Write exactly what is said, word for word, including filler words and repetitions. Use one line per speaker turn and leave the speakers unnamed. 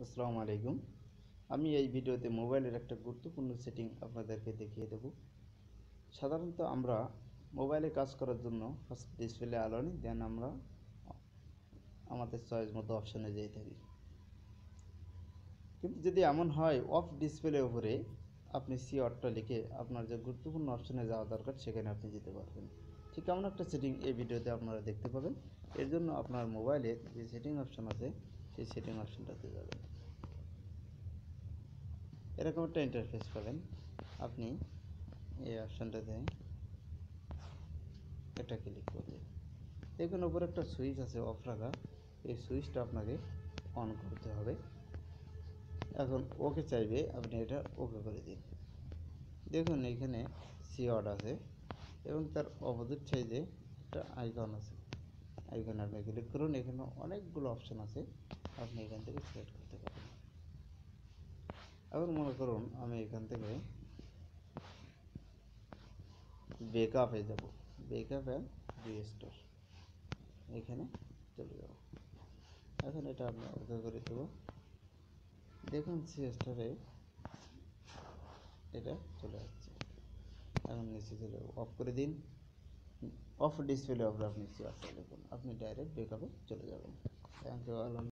আসসালামু আলাইকুম। আমি এই ভিডিওতে মোবাইলের একটা গুরুত্বপূর্ণ সেটিং আপনাদেরকে দেখিয়ে দেব। সাধারণত আমরা মোবাইলে কাজ করার জন্য ফার্স্ট ডিসপ্লে আলো আনি, দেন আমরা আমাদের চয়েস মতো অপশানে যেয়ে থাকি। কিন্তু যদি এমন হয় অফ ডিসপ্লে উপরে আপনি সি অটটা লিখে আপনার যে গুরুত্বপূর্ণ অপশানে যাওয়া দরকার সেখানে আপনি যেতে পারবেন। ঠিক এমন একটা সেটিং এই ভিডিওতে আপনারা দেখতে পাবেন। এর জন্য আপনার মোবাইলের যে সেটিং অপশান আছে সেই সেটিং অপশানটাতে যাবেন। এরকম একটা ইন্টারফেস পাবেন। আপনি এই অপশানটাতে এটা ক্লিক করবেন। দেখুন উপরে একটা সুইচ আছে অফ রাখা, এই সুইচটা আপনাকে অন করতে হবে। এখন ওকে চাইবে আপনি এটা ওকে করে দিন। দেখুন এখানে সি অড আছে এবং তার অপোজিট সাইডে একটা আইকন আছে, আইকনে আপনি ক্লিক করুন। এখানে অনেকগুলো অপশান আছে, আপনি এখান থেকে সিলেক্ট করতে পারেন। এখন মনে করুন আমি এখান থেকে ব্যাকআপে যাব, ব্যাকআপ অ্যান্ড রিস্টোর এখানে চলে যাব। এখন এটা আমরা ওকে করে দেব। দেখুন সি স্টোরে এটা চলে যাচ্ছে। এখন নিচে চলে অফ করে দিন। অফ ডিসপ্লে অফ আপনি সি অফ দেখুন, আপনি ডাইরেক্ট ব্যাকআপে চলে যাবেন। Thank you.